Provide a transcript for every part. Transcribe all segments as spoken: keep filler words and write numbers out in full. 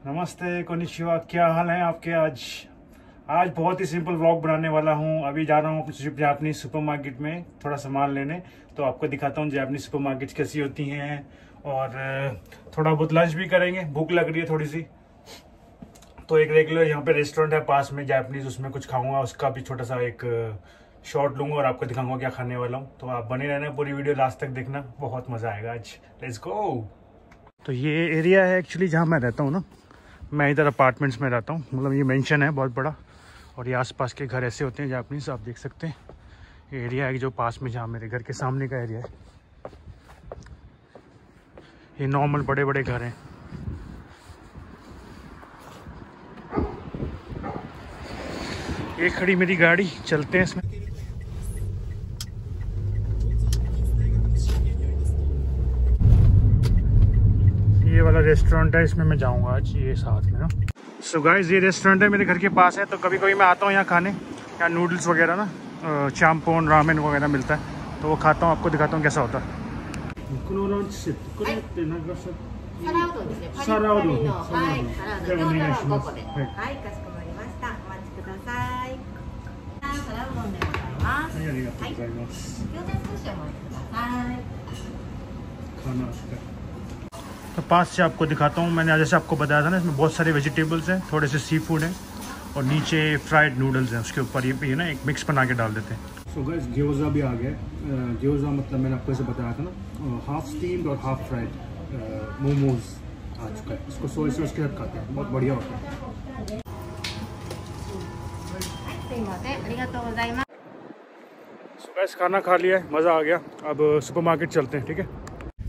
नमस्ते कोनिचिवा, क्या हाल है आपके। आज आज बहुत ही सिंपल व्लॉग बनाने वाला हूँ। अभी जा रहा हूँ जापानीज सुपरमार्केट में थोड़ा सामान लेने, तो आपको दिखाता हूँ जापानीज सुपरमार्केट कैसी होती हैं और थोड़ा बहुत लंच भी करेंगे। भूख लग रही है थोड़ी सी, तो एक रेगुलर यहाँ पे रेस्टोरेंट है पास में जापानीज, उसमें कुछ खाऊंगा, उसका भी छोटा सा एक शॉट लूंगा और आपको दिखाऊंगा क्या खाने वाला हूँ। तो आप बने रहना, पूरी वीडियो लास्ट तक देखना, बहुत मजा आएगा आज। Let's go. तो ये एरिया है एक्चुअली जहाँ मैं रहता हूँ ना, मैं इधर अपार्टमेंट्स में रहता हूँ, मतलब ये मेंशन है बहुत बड़ा, और ये आसपास के घर ऐसे होते हैं जापानीज, आप देख सकते हैं। ये एरिया है जो पास में, जहाँ मेरे घर के सामने का एरिया है। ये नॉर्मल बड़े बड़े घर हैं। ये खड़ी मेरी गाड़ी, चलते हैं इसमें। ये वाला रेस्टोरेंट है, इसमें मैं जाऊंगा आज, ये साथ में ना। सो गाइस, ये रेस्टोरेंट है मेरे घर के पास है, तो कभी कभी मैं आता हूँ यहाँ खाने। यहाँ नूडल्स वगैरह ना, चाम्पोन रामेन वगैरह मिलता है, तो वो खाता हूँ, आपको दिखाता हूँ कैसा होता है। तो पास से आपको दिखाता हूँ। मैंने जैसे आपको बताया था ना, इसमें बहुत सारे वेजिटेबल्स हैं, थोड़े से सी फूड हैं और नीचे फ्राइड नूडल्स हैं, उसके ऊपर ये भी है ना एक मिक्स बना के डाल देते हैं। सो गाइस, ग्योजा भी आ गया। ग्योजा मतलब मैंने आपको ऐसे बताया था ना, हाफ स्टीम्ड और हाफ फ्राइड मोमोज आ चुका है। इसको सोया सॉस के साथ खाते हैं, बहुत बढ़िया होता है। सो गाइस, खाना खा लिया है, मज़ा आ गया। अब सुपरमार्केट चलते हैं, ठीक है।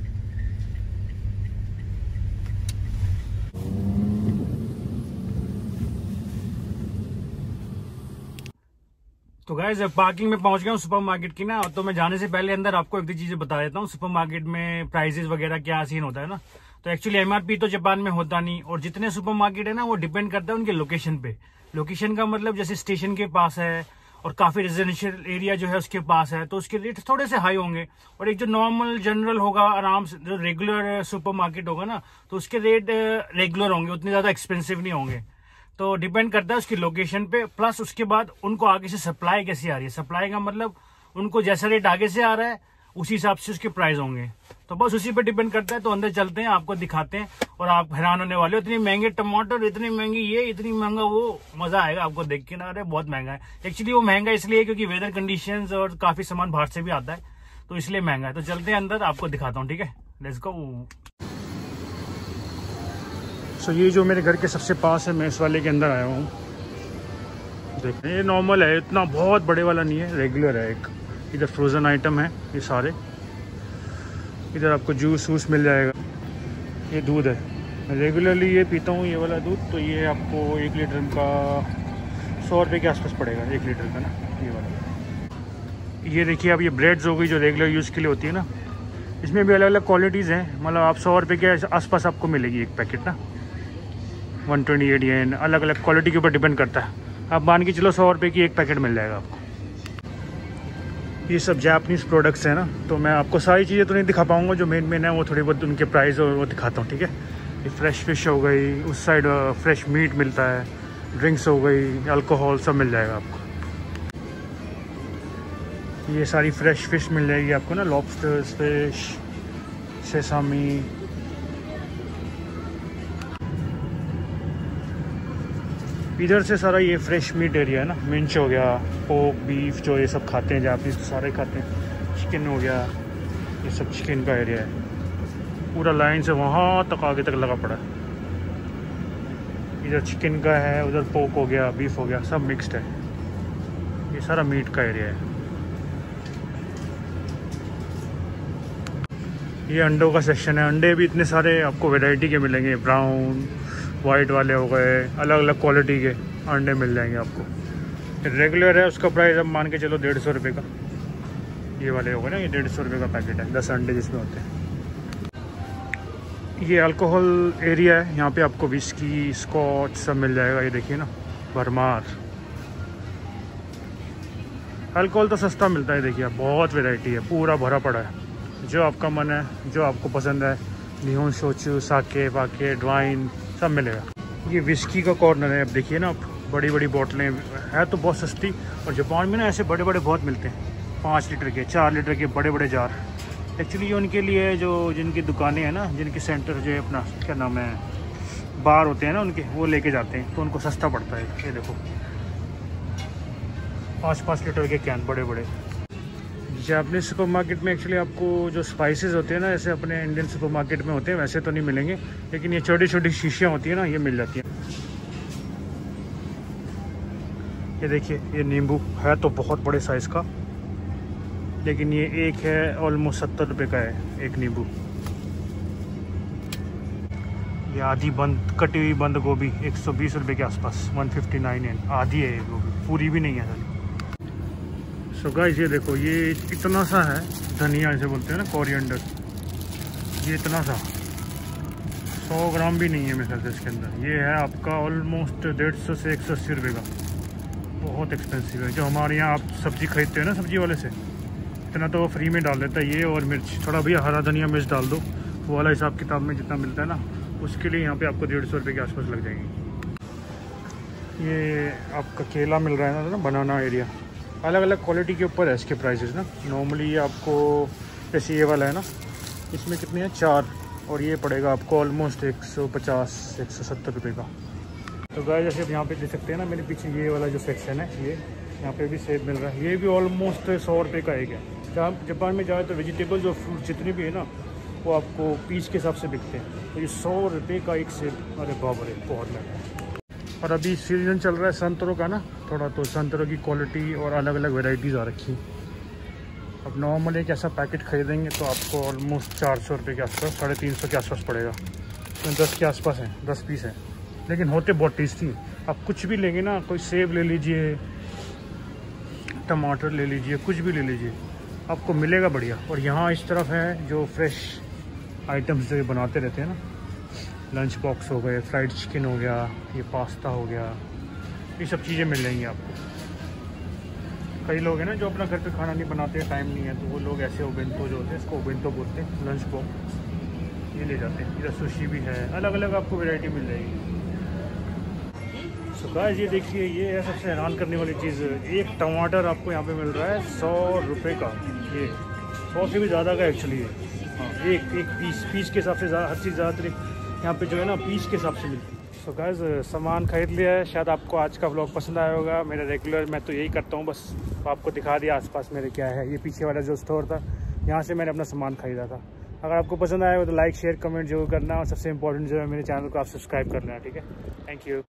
तो गाइस, पार्किंग में पहुंच गया हूँ सुपरमार्केट की ना। तो मैं जाने से पहले अंदर आपको एक दो चीजें बता देता हूँ। सुपरमार्केट में प्राइसेस वगैरह क्या सीन होता है ना, तो एक्चुअली एमआरपी तो जापान में होता नहीं, और जितने सुपरमार्केट है ना वो डिपेंड करता है उनके लोकेशन पे। लोकेशन का मतलब जैसे स्टेशन के पास है और काफी रेजिडेंशियल एरिया जो है उसके पास है, तो उसके रेट थोड़े से हाई होंगे। और एक जो नॉर्मल जनरल होगा, आराम से जो रेगुलर सुपरमार्केट होगा ना, तो उसके रेट रेगुलर होंगे, उतने ज्यादा एक्सपेंसिव नहीं होंगे। तो डिपेंड करता है उसकी लोकेशन पे, प्लस उसके बाद उनको आगे से सप्लाई कैसी आ रही है। सप्लाई का मतलब उनको जैसा रेट आगे से आ रहा है उसी हिसाब से उसके प्राइस होंगे, तो बस उसी पे डिपेंड करता है। तो अंदर चलते हैं, आपको दिखाते हैं, और आप हैरान होने वाले हो। इतनी महंगे टमाटर, इतनी महंगी ये, इतनी महंगा वो, मजा आएगा आपको देख के ना। अरे बहुत महंगा है एक्चुअली। वो महंगा इसलिए क्योंकि वेदर कंडीशंस और काफी सामान बाहर से भी आता है, तो इसलिए महंगा है। तो चलते हैं अंदर, आपको दिखाता हूँ, ठीक है। Let's go. सो ये जो मेरे घर के सबसे पास है, मैं इस वाले के अंदर आया हूँ। देखें, ये नॉर्मल है, इतना बहुत बड़े वाला नहीं है, रेगुलर है। एक इधर फ्रोज़न आइटम है ये सारे, इधर आपको जूस वूस मिल जाएगा। ये दूध है, मैं रेगुलरली ये पीता हूँ, ये वाला दूध। तो ये आपको एक लीटर का सौ रुपये के आसपास पड़ेगा, एक लीटर का ना, ये वाला। ये देखिए, अब ये ब्रेड्स हो गई जो रेगुलर यूज़ के लिए होती है ना, इसमें भी अलग अलग क्वालिटीज़ हैं। मतलब आप सौ रुपये के आसपास आपको मिलेगी एक पैकेट ना, वन ट्वेंटी एट येन, अलग अलग क्वालिटी के ऊपर डिपेंड करता है। आप मान के चलो सौ रुपये की एक पैकेट मिल जाएगा आपको। ये सब जापानीज़ प्रोडक्ट्स हैं ना, तो मैं आपको सारी चीज़ें तो नहीं दिखा पाऊँगा, जो मेन मेन है वो थोड़ी बहुत उनके प्राइस और वो दिखाता हूँ, ठीक है। ये फ्रेश फिश हो गई, उस साइड फ्रेश मीट मिलता है, ड्रिंक्स हो गई, अल्कोहल सब मिल जाएगा आपको। ये सारी फ्रेश फिश मिल जाएगी आपको ना, लॉबस्टर्स, फिश, सेसामी। इधर से सारा ये फ्रेश मीट एरिया है ना, मिंच हो गया, पोक, बीफ, जो ये सब खाते हैं जापानीज, सारे खाते हैं। चिकन हो गया, ये सब चिकन का एरिया है। पूरा लाइन से वहाँ तक आगे तक लगा पड़ा है। इधर चिकन का है, उधर पोक हो गया, बीफ हो गया, सब मिक्स्ड है। ये सारा मीट का एरिया है। ये अंडों का सेक्शन है। अंडे भी इतने सारे आपको वैरायटी के मिलेंगे, ब्राउन, वाइट वाले हो गए, अलग अलग क्वालिटी के अंडे मिल जाएंगे आपको। रेगुलर है, उसका प्राइस अब मान के चलो डेढ़ सौ रुपये का। ये वाले हो गए ना, ये डेढ़ सौ रुपये का पैकेट है, दस अंडे जिसमें होते हैं। ये अल्कोहल एरिया है, यहाँ पे आपको विस्की, स्कॉच सब मिल जाएगा। ये देखिए ना, भरमार अल्कोहल तो सस्ता मिलता है। देखिए, बहुत वैरायटी है, पूरा भरा पड़ा है। जो आपका मन है, जो आपको पसंद है, निहोन शोचू, साके वाके, वाइन सब मिलेगा। ये विस्की का कॉर्नर है। अब देखिए ना, आप बड़ी बड़ी बोतलें है तो बहुत सस्ती, और जापान में ना ऐसे बड़े बड़े बहुत मिलते हैं, पाँच लीटर के, चार लीटर के बड़े बड़े जार। एक्चुअली ये उनके लिए जो जिनकी दुकानें हैं ना, जिनके सेंटर जो है अपना क्या नाम है, बार होते हैं ना उनके, वो लेके जाते हैं तो उनको सस्ता पड़ता है। ये देखो पाँच पाँच लीटर के कैन बड़े बड़े। जापानीज सुपर मार्केट में एक्चुअली आपको जो स्पाइसेस होते हैं ना, जैसे अपने इंडियन सुपर मार्केट में होते हैं वैसे तो नहीं मिलेंगे, लेकिन ये छोटी छोटी शीशियाँ होती हैं ना, ये मिल जाती हैं। ये देखिए, ये नींबू है तो बहुत बड़े साइज़ का, लेकिन ये एक है ऑलमोस्ट सत्तर रुपये का है एक नींबू। ये आधी बंद कटी हुई बंद गोभी एक सौ बीस रुपये के आसपास, वन फिफ्टी नाइन है। आधी है ये गोभी, पूरी भी नहीं है साली। सो गाइस, ये देखो, ये इतना सा है धनिया, इसे बोलते हैं ना कोरिएंडर। ये इतना सा सौ ग्राम भी नहीं है मेरे ख्याल से इसके अंदर। ये है आपका ऑलमोस्ट डेढ़ सौ से एक सौ अस्सी रुपये का, बहुत एक्सपेंसिव है। जो हमारे यहाँ आप सब्ज़ी खरीदते हैं ना सब्ज़ी वाले से, इतना तो वो फ्री में डाल देता है। ये और मिर्च थोड़ा, भैया हरा धनिया मिर्च डाल दो, वो वाला हिसाब किताब में जितना मिलता है ना, उसके लिए यहाँ पे आपको डेढ़ सौ रुपये के आसपास लग जाएंगे। ये आपका केला मिल रहा है ना, बनाना एरिया, अलग अलग क्वालिटी के ऊपर है इसके प्राइसेस ना। नॉर्मली आपको जैसे ये वाला है ना, इसमें कितने हैं, चार, और ये पड़ेगा आपको ऑलमोस्ट एक सौ पचास एक सौ सत्तर रुपये का। तो गाइस, जैसे आप यहाँ पे देख सकते हैं ना, मेरे पीछे ये वाला जो सेक्शन है, ये यहाँ पे भी सेब मिल रहा है। ये भी ऑलमोस्ट सौ रुपये का एक है। जहाँ जापान में जाए तो वेजिटेबल्स और फ्रूट जितने भी है ना, वो आपको पीस के हिसाब से बिकते हैं। तो ये सौ रुपये का एक सेब, अरे बाप रे, बहुत महंगा है। और अभी सीजन चल रहा है संतरों का ना थोड़ा, तो संतरों की क्वालिटी और अलग अलग वेराइटीज़ आ रखी है। अब नॉर्मल एक ऐसा पैकेट खरीदेंगे तो आपको ऑलमोस्ट चार सौ रुपये के आसपास, साढ़े तीन सौ के आसपास पड़ेगा। तो दस के आसपास है, दस पीस है, लेकिन होते बहुत टेस्टी। आप कुछ भी लेंगे ना, कोई सेब ले लीजिए, टमाटर ले लीजिए, कुछ भी ले लीजिए, आपको मिलेगा बढ़िया। और यहाँ इस तरफ है जो फ्रेश आइटम्स जो बनाते रहते हैं ना, लंच बॉक्स हो गए, फ्राइड चिकन हो गया, ये पास्ता हो गया, ये सब चीज़ें मिल जाएंगी आपको। कई लोग हैं ना जो अपना घर पे खाना नहीं बनाते, टाइम नहीं है, तो वो लोग ऐसे ओबेंतो जो होते हैं, इसको ओबेंतो बोलते हैं, लंच बॉक्स, ये ले जाते हैं। इधर सुशी भी है, अलग अलग आपको वैरायटी मिल जाएगी। सो गाइस, ये देखिए, ये है सबसे हैरान करने वाली चीज़, एक टमाटर आपको यहाँ पे मिल रहा है सौ रुपये का। ये सौ से भी ज़्यादा का एक्चुअली है। हाँ, एक एक पीस पीस के हिसाब से हर चीज़ ज़्यादातर यहाँ पे जो है ना पीस के हिसाब से मिलती है। सो गाइस, सामान खरीद लिया है। शायद आपको आज का व्लॉग पसंद आया होगा। मेरा रेगुलर मैं तो यही करता हूँ, बस आपको दिखा दिया आसपास मेरे क्या है। ये पीछे वाला जो स्टोर था, यहाँ से मैंने अपना सामान खरीदा था। अगर आपको पसंद आया हो तो लाइक शेयर कमेंट जरूर करना, और सबसे इंपॉर्टेंट जो है मेरे चैनल को आप सब्सक्राइब कर लेना, ठीक है। Thank you.